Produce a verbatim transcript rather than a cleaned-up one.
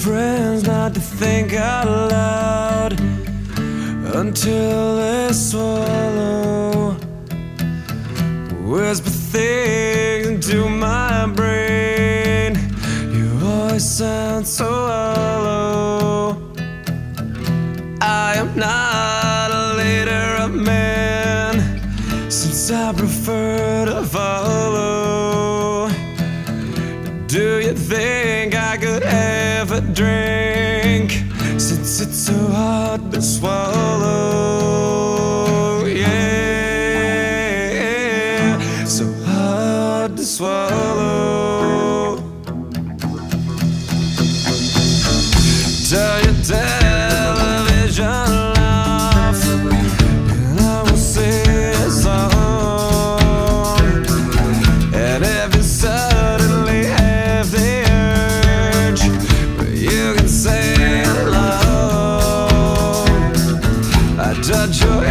friends not to think out loud until they swallow. Whisper things into my brain. Your voice sounds so hollow. I am not a leader of men, since I prefer to follow. Do you think I could have a drink, since it's so hard to swallow? Yeah, so hard to swallow. Turn your television off, and I will sing a song. And if you suddenly have the urge, you can sing along. I touch your